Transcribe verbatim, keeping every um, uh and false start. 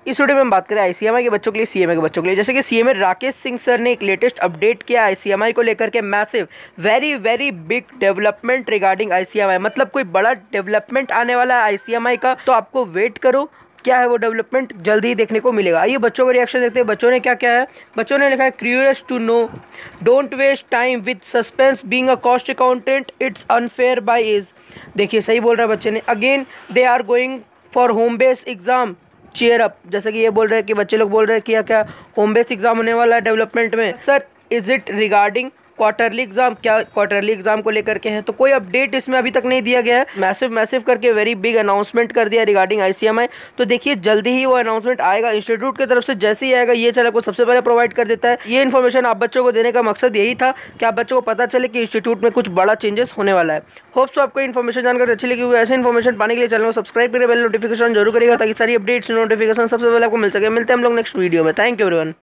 इस वीडियो में हम बात करें आईसीएमआई के बच्चों के लिए, सीएमए के बच्चों के लिए। जैसे कि सीएमए राकेश सिंह सर ने एक लेटेस्ट अपडेट किया आईसीएमआई को लेकर के, massive very very big development regarding ICMI, मतलब कोई बड़ा डेवलपमेंट आने वाला है आईसीएमआई का, तो आपको वेट करो, क्या है वो डेवलपमेंट जल्दी ही देखने को मिलेगा। आइए बच्चों का रिएक्शन देखते हैं। बच्चों ने क्या क्या है, बच्चों ने लिखा है curious to know, don't waste time with suspense, being a cost accountant it's unfair by age. देखिए सही बोल रहा है बच्चे ने। Again they are going for home based exam, cheer up. जैसे कि ये बोल रहे हैं कि बच्चे लोग बोल रहे हैं कि क्या क्या होम बेस्ड एग्जाम होने वाला है डेवलपमेंट में। Sir is it regarding quarterly exam, क्या क्वार्टरली एग्जाम को लेकर के हैं? तो कोई अपडेट इसमें अभी तक नहीं दिया गया है। मैसिव मैसिव करके वेरी बिग अनाउंसमेंट कर दिया रिगार्डिंग आईसीएमआई। तो देखिए जल्दी ही वो अनाउंसमेंट आएगा इंस्टीट्यूट की तरफ से। जैसे ही आएगा ये चैनल को सबसे पहले प्रोवाइड कर देता है। ये इन्फॉर्मेशन आप बच्चों को देने का मकसद यही था कि आप बच्चों को पता चले कि इंस्टीट्यूट में कुछ बड़ा चेंजेस होने वाला है। होप्स आपको इन्फॉर्मेशन जानकर अच्छी लगी हुई। ऐसे इन्फॉर्मेशन पाने के लिए चैनल को सब्सक्राइब करें, बेल नोटिफिकेशन जरूर करेगा ताकि सारी अपडेट्स नोटिफिकेशन सबसे पहले आपको मिल सके। मिलते हैं हम लोग नेक्स्ट वीडियो में। Thank you everyone.